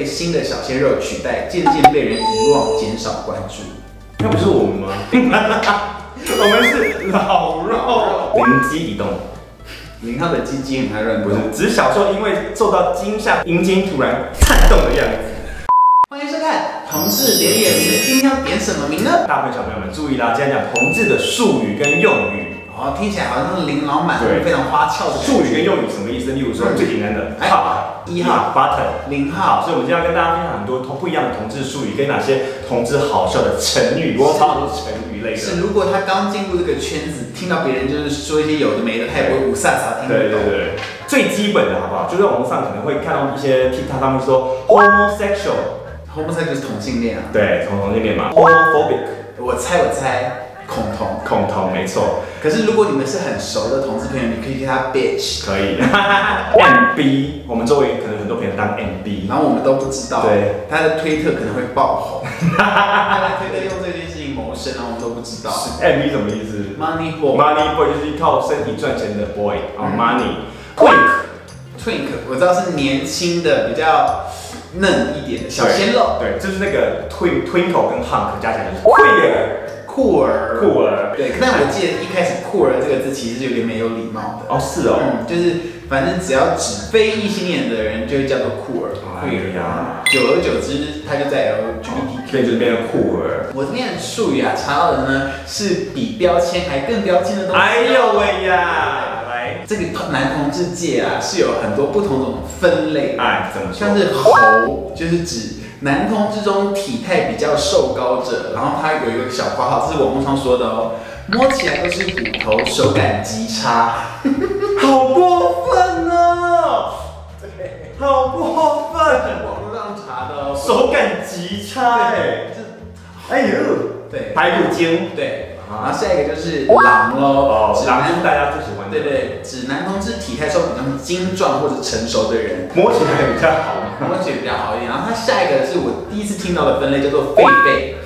被新的小鲜肉取代，渐渐被人遗忘，减少关注。 那不是我们吗？我们是老肉，灵机一动。 0号的鸡鸡很爱乱动， 不是，只是小时候因为受到惊吓，阴茎突然颤动的样子。 欢迎收看《同志点点名》，今天要点什么名呢？ 大朋友小朋友们注意啦，今天讲同志的术语跟用语。 哦，听起来好像是琳琅满目、非常花俏的术语跟用语什么意思？例如说最简单的 1号 button 0号， 所以我们今天要跟大家分享很多不一样的同志术语，跟哪些同志好笑的成语，我超多成语类的。 是，如果他刚进入这个圈子，听到别人就是说一些有的没的，他也不会五煞煞听不懂。 对，最基本的好不好？就在网络上可能会看到一些 TikTok 上面说 homosexual 就是同性恋啊。 对，同性恋嘛。homophobic 我猜。恐同， 没错。 可是如果你们是很熟的同志朋友，你可以叫他 bitch。 可以。MB， 我们周围可能很多朋友当 MB， 然后我们都不知道。 对。 他的推特可能会爆红。他的推特用这件事情谋生，然后我们都不知道。 MB 什么意思 ？Money boy。 Money boy 就是靠身体赚钱的 boy 啊 ，money。 Twink， 我知道是年轻的，比较嫩一点的小鲜肉。 对，就是那个 twinkle 跟 hunk 加起来就是酷儿。 对，但我记得一开始酷儿这个字其实是有点没有礼貌的。 哦，是哦。 就是反正只要指非异性恋的人，就会叫做酷儿。 哎呀， 久而久之，他就在 LGBTQ， 所以就变成酷儿。 我这边的术语啊，查到的呢是比标签还更标签的东西。 哎呦喂呀！来， 这个男同志界啊，是有很多不同种分类。 哎，怎么说？ 像是猴，就是指男同志中体态比较瘦高者，然后他有一个小括号，这是网络上说的哦，摸起来都是骨头，手感极差。 好过分哦！对，好过分！ 网络上查的哦， 手感极差哎呦， 对， 排骨精， 对，然后下一个就是狼喽， 狼就是大家最喜欢的， 对，指男同志体态稍微比较精壮或者成熟的人， 摸起来比较好， 摸起来比较好一点。然后它下一个是我第一次听到的分类，叫做狒狒。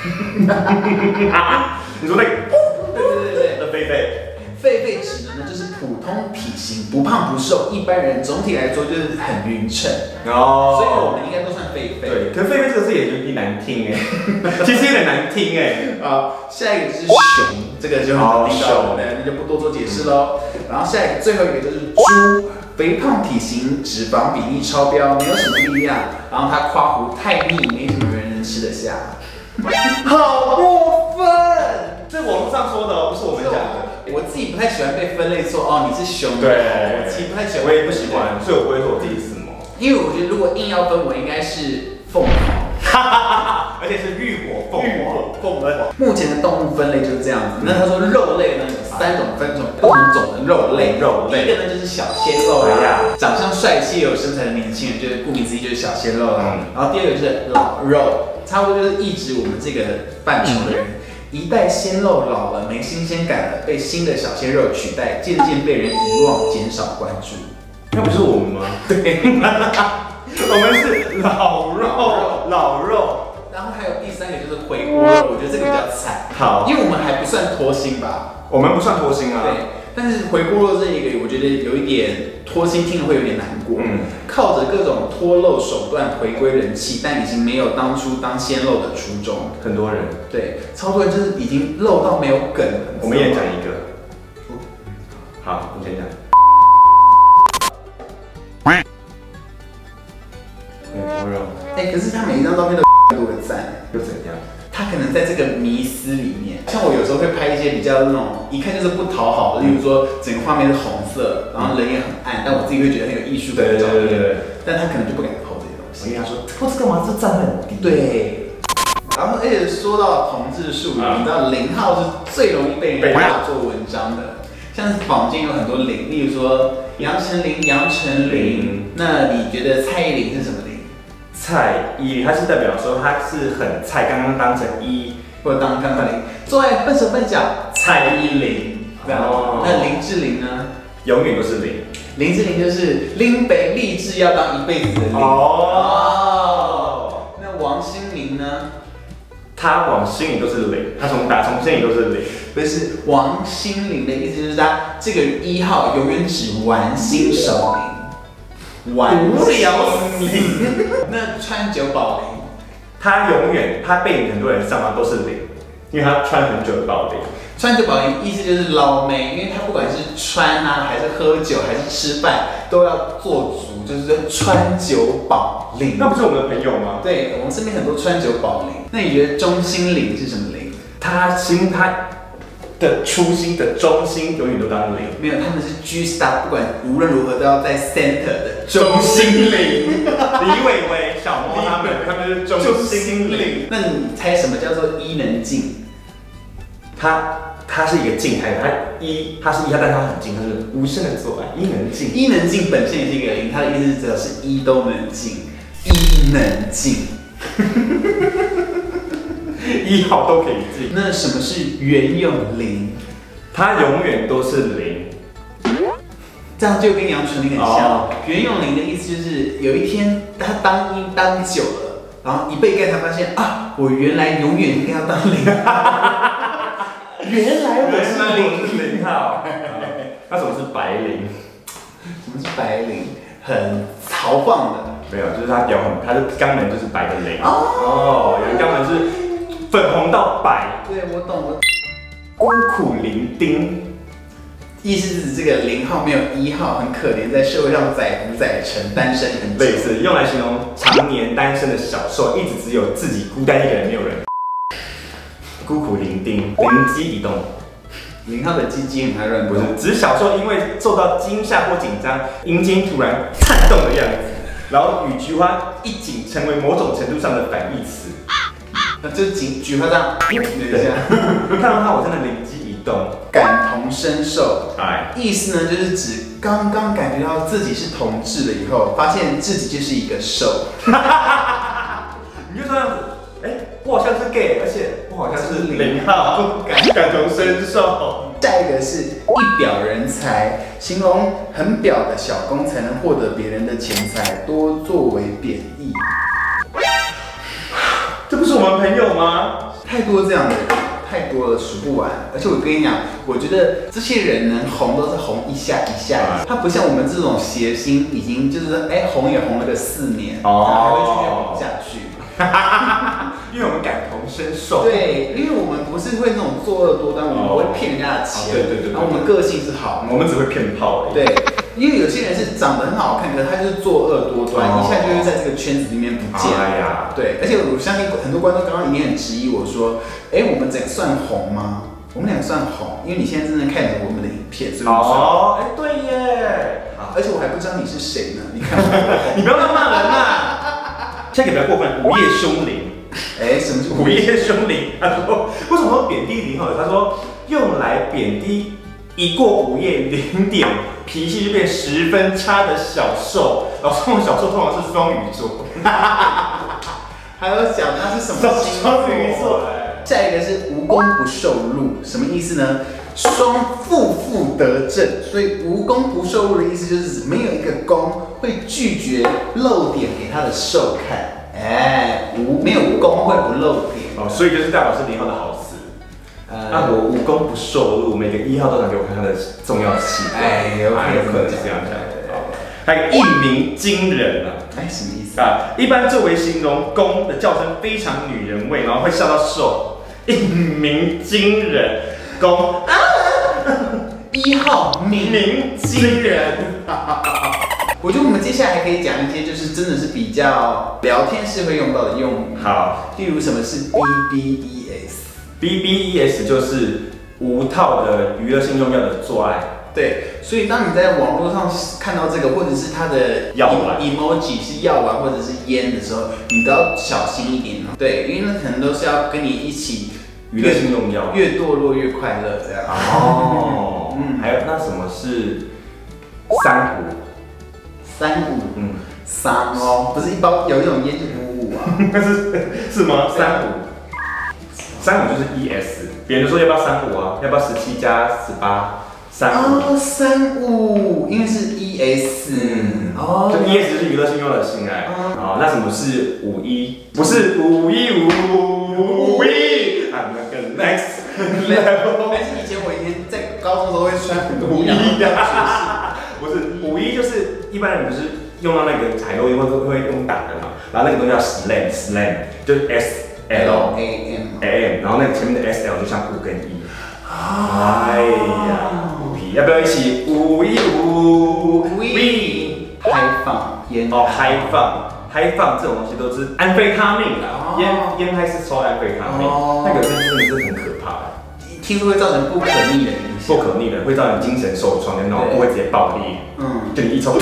你说那个？ 对， 狒狒。 狒狒指的呢就是普通体型，不胖不瘦，一般人总体来说就是很匀称哦，所以我们应该都算狒狒。 对，可是狒狒这个字也有点难听哎，其实有点难听哎。 下一个就是熊，这个就很好听到了，那就不多做解释喽。然后下一个最后一个就是猪，肥胖体型，脂肪比例超标，没有什么力量，然后它夸胡太腻，没什么人能吃得下。 好过分！这网络上说的哦，不是我们讲的。 我自己不太喜欢被分类说哦你是熊， 对， 我其实不太喜欢， 我也不喜欢，所以我不会说我自己是什么。 因为我觉得如果硬要分，我应该是凤凰， 而且是浴火凤凰。 目前的动物分类就是这样子。那他说肉类呢有3种不同种的肉类，第一个呢就是小鲜肉啦，长相帅气有身材的年轻人，就是顾名思义就是小鲜肉啦。然后第二个就是老肉，差不多就是意指我们这个范畴的人。一代鲜肉老了，没新鲜感了，被新的小鲜肉取代，渐渐被人遗忘，减少关注。 那不是我们吗？对，我们是老肉。 然后还有第3个就是回锅肉，我觉得这个比较惨。 好， 因为我们还不算脱星吧？ 我们不算脱星啊。 对，但是回锅肉这一个，我觉得有一点脱星，听了会有点难过。靠着各种脱漏手段回归人气，但已经没有当初当鲜肉的初衷。 很多人， 对，超多人就是已经漏到没有梗了。 我们也讲一个。好，你先讲。 可是他每一张照片都多个赞， 又怎样？ 他可能在这个迷思里面，像我有时候会拍一些比较那种一看就是不讨好的，例如说整个画面是红色，然后人也很暗，但我自己会觉得很有艺术感的照片，但他可能就不敢抛这些东西。 我跟他说，抛这干嘛？这赞很低。 对。然后而且说到同志术语，你知道0号是最容易被人拿做文章的，像是坊间有很多0，例如说杨丞琳，那你觉得蔡依林是什么林？ 蔡依林，它是代表说她是很菜，刚刚当成一， 或者当零，做爱笨手笨脚，蔡依林，这样。那林志玲呢？ 永远都是零。 林志玲就是林北立志要当一辈子的零。那王心凌呢？ 她往心里都是零，她从心里都是零。 不是，王心凌的意思就是她这个1号永远只玩心手零。 无聊死。那川久保玲， 他永远他被很多人上到都是零，因为他穿很久的保龄。 川久保玲意思就是捞妹，因为他不管是穿啊，还是喝酒，还是吃饭，都要做足，就是川久保玲。 那不是我们的朋友吗？ 对，我们身边很多川久保玲。那你觉得中心玲是什么玲？ 他的初心的中心永远都当零。 没有，他们是 G Star， 不管无论如何都要在 center 的中心玲。 李伟伟、小莫他们是中心零。 那你猜什么叫做伊能静？ 它是一个静态的，它是一，但它很静，它是无声的做爱。伊能静， 伊能静本身也是一个零，它的意思是只要是一都能静，伊能静。 1号都可以静。 那什么是袁咏琳？ 它永远都是零。 这样就跟杨丞琳很像。袁咏琳的意思就是有一天她当一当久了，然后一被盖，她发现啊，我原来永远应该要当零。原来我是零号。那什么是白零？ 什么是白领？很豪放的。 没有，就是他屌很，他的肛门就是白的零。哦，有人肛门是粉红到白。 对，我懂。 孤苦伶仃， 意思是指这个0号没有1号，很可怜，在社会上载浮载沉，单身很久。 类似用来形容常年单身的小受，一直只有自己孤单一个人，没有人。孤苦伶仃，灵机一动。 0号的鸡鸡很爱乱动， 不是，只是小时候因为受到惊吓或紧张，阴茎突然颤动的样子，然后与菊花一紧，成为某种程度上的反义词。 那就是菊花这样，等一下， 看到它我真的灵机一动， 感同身受。 哎， 意思呢就是指刚刚感觉到自己是同志了以后，发现自己就是一个受。 你就这样子，哎，我好像是 gay， 而且我好像是0号，感同身受。 下一个是一表人才，形容很表的小公才能获得别人的钱财，多作为贬义。 这不是我们朋友吗？ 太多这样的人，太多了，数不完。而且我跟你讲，我觉得这些人能红都是红一下一下，他不像我们这种谐星，已经就是红也红了个4年，还会继续红下去。 因为我们感同身受。 对，因为我们不是会那种作恶多端，我们不会骗人家的钱。 对。 然后我们个性是好， 我们只会骗炮。 对，因为有些人是长得很好看，可是他就是作恶多端，一下就会在这个圈子里面不见。 哎呀， 对，而且我相信很多观众刚刚一定很质疑我说，我们算红吗？我们俩算红，因为你现在正在看着我们的影片，所以对耶。 而且我还不知道你是谁呢，你看我， 你不要乱骂人啊！下一个比较过分，午夜凶铃。 什么是午夜凶铃？他说为什么会贬低0号？他说用来贬低一过午夜0点，脾气就变10分差的小受。然后这种小受通常是双鱼座。 还有讲他是什么星座？下一个是无功不受禄，什么意思呢？双负得正，所以无功不受禄的意思就是没有一个功会拒绝露点给他的受看。没有功会不露点。 所以就是代表是0号的好词。我无功不受禄，每个1号都想给我看他的重要器官。有可能是这样讲。还有一鸣惊人啊！ 什么意思一般作为形容公的叫声非常女人味，然后会笑到受。一鸣惊人，公 1号鸣惊人。我觉得我们接下来还可以讲一些，就是真的是比较聊天是会用到的用语。 好， 例如什么是 BBES？BBES 就是无套的娱乐性用药的做爱。 对，所以当你在网络上看到这个，或者是它的药丸 emoji 是药丸或者是烟的时候，你都要小心一点。对，因为那可能都是要跟你一起娱乐性用药， 越堕落越快乐这样。 还有那什么是35？ 不是一包有一种烟就55啊？ 是吗？35就是 ES， 别人说要不要35啊？要不要17加18？35。 35，因为是 ES。 就 ES 就是娱乐性用的性爱。那什么是51？不是515。I'm the next level。 但是以前我在高中的时候会穿 51的。不是51，就是一般人不是用到那个海洛因会用打的嘛，然后那个东西叫 slam， 就是 SLAM， 然后那个前面的 SL 就像5跟1。哎呀，虎皮，要不要一起舞一舞？ 嗨放烟哦，嗨放这种东西都是安非他命啦，烟嗨是抽安非他命，那个真的是很可怕。 听说会造成不可逆的影响， 不可逆的会造成精神受创，你脑部会直接爆裂。就你一抽，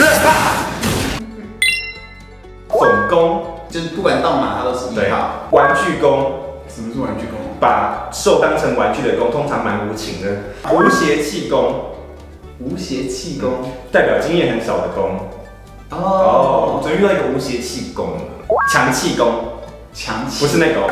总攻就是不管到哪它都是1号。 玩具攻， 什么是玩具攻？ 把兽当成玩具的攻，通常蛮无情的。无邪气攻， 无邪气攻代表经验很少的攻。哦，昨天遇到一个无邪气攻，强气攻，不是那个，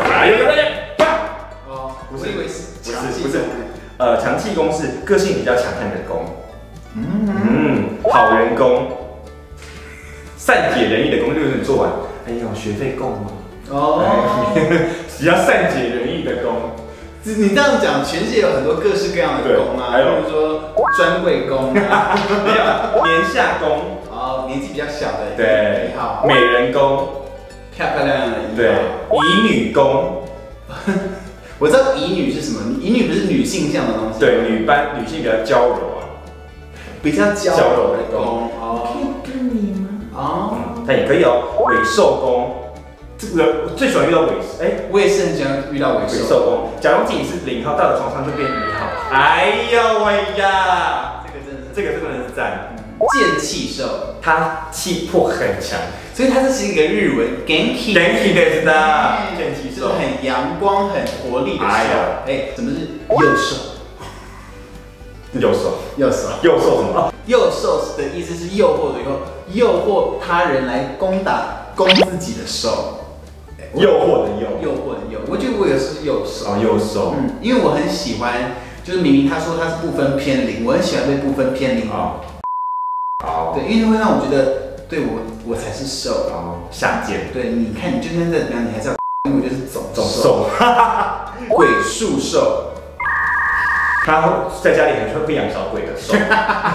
不是，以为是不是，强气攻是个性比较强悍的攻。好人攻，善解人意的攻，就是你做完，哎呀，学费够吗？只要善解人意的攻。 你这样讲，全世界有很多各式各样的攻啊，比如说专柜攻啊， 没有年下攻， 年纪比较小的对 1号， 美人攻， 漂亮的1号， 对，乙女攻。 我知道乙女是什么，乙女不是女性向的东西， 对，女性比较娇柔啊， 比较娇柔的攻。 可以跟你吗？但也可以哦，尾兽攻。这个最喜欢遇到我也是很喜欢遇到尾兽攻。假如自己是0号，到了床上就变1号。哎呦喂呀，这个真的是赞。 剑气兽， 它气魄很强， 所以它是一个日文 genki 的知道，剑气兽很阳光、很活力的兽。什么是右兽？ 右兽什么？ 右兽的意思是诱惑的诱惑他人来攻自己的兽。 诱惑的诱， 我觉得我也是右兽。 右兽。 因为我很喜欢，就是明明他说他是不分偏零，我很喜欢被不分偏零。对，因为会让我觉得，对我才是兽。 下贱。 对，你看你就算在怎么样，你还是要，因为我就是总兽。鬼术兽。 他在家里很会养小鬼的兽，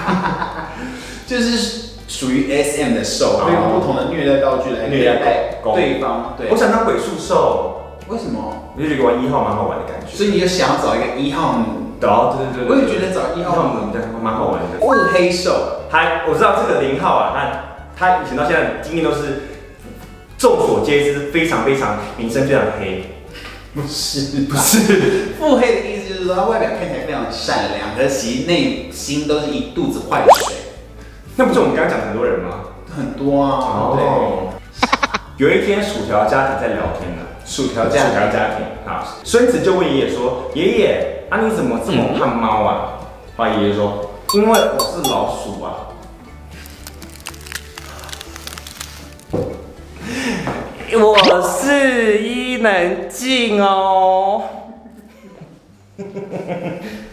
就是属于 SM 的兽，会用不同的虐待道具来虐待对方。对， 我想当鬼术兽， 为什么？ 我就觉得玩1号蛮好玩的感觉。 所以你就想要找一个1号奴？ 对， 我也觉得找1号奴蛮好玩的。 腹黑兽， 我知道这个0号啊，他以前到现在经验都是众所皆知，非常名声非常黑。 不是，腹黑的意思就是说，他外表看起来非常善良，可是其实内心都是一肚子坏水。 那不是我们刚刚讲很多人吗？ 很多啊。 对。有一天，薯条家庭在聊天呢。薯条家庭啊，孙子就问爷爷说：“爷爷，你怎么这么怕猫啊？”爷爷说：“因为我是老鼠啊。”我是伊能静哦。